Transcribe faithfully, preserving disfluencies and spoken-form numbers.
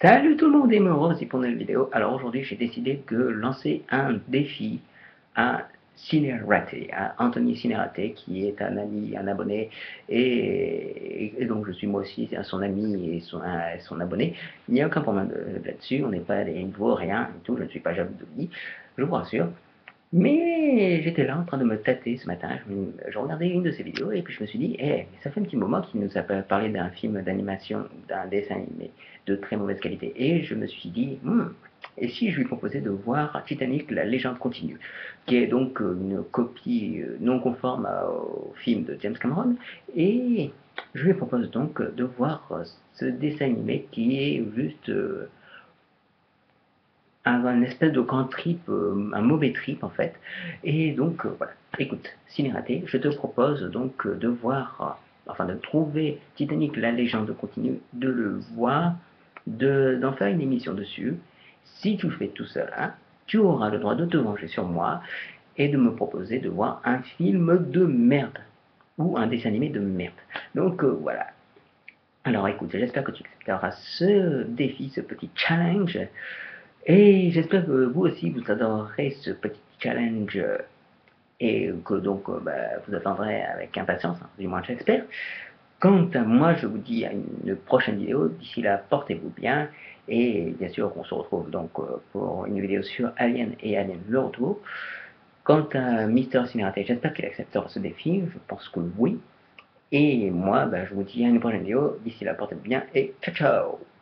Salut tout le monde et me revoici pour une nouvelle vidéo. Alors aujourd'hui j'ai décidé de lancer un défi à Cinératé, à Anthony Cinératé qui est un ami, un abonné et, et donc je suis moi aussi son ami et son, un- son abonné. Il n'y a aucun problème de- là-dessus, on n'est pas des niveaux, rien et tout, je ne suis pas jaloux de lui, je vous rassure. Mais j'étais là en train de me tâter ce matin, je, me- je regardais une de ses vidéos et puis je me suis dit, eh, ça fait un petit moment qu'il nous a pas parlé d'un film d'animation, d'un dessin animé de très mauvaise qualité. Et je me suis dit, hmm, et si je lui proposais de voir Titanic, la légende continue, qui est donc euh, une copie euh, non conforme à- au film de James Cameron, et je lui propose donc de voir euh, ce dessin animé qui est juste euh, un, un espèce de grand trip, euh, un mauvais trip en fait. Et donc euh, voilà, écoute, Cinératé, je te propose donc euh, de voir, euh, enfin de trouver Titanic, la légende continue, de le voir, de, d'en faire une émission dessus. Si tu le fais tout seul, hein, tu auras le droit de te venger sur moi et de me proposer de voir un film de merde ou un dessin animé de merde. Donc euh, voilà. Alors écoute, j'espère que tu accepteras ce défi, ce petit challenge. Et j'espère que vous aussi vous adorerez ce petit challenge euh, et que donc euh, bah, vous attendrez avec impatience, hein, du moins j'espère. Quant à moi, je vous dis à une prochaine vidéo. D'ici là, portez-vous bien. Et bien sûr, on se retrouve donc euh, pour une vidéo sur Alien et Alien le retour. Quant à Mister Cinératé, j'espère qu'il acceptera ce défi. Je pense que oui. Et moi, bah, je vous dis à une prochaine vidéo. D'ici là, portez-vous bien et ciao ciao.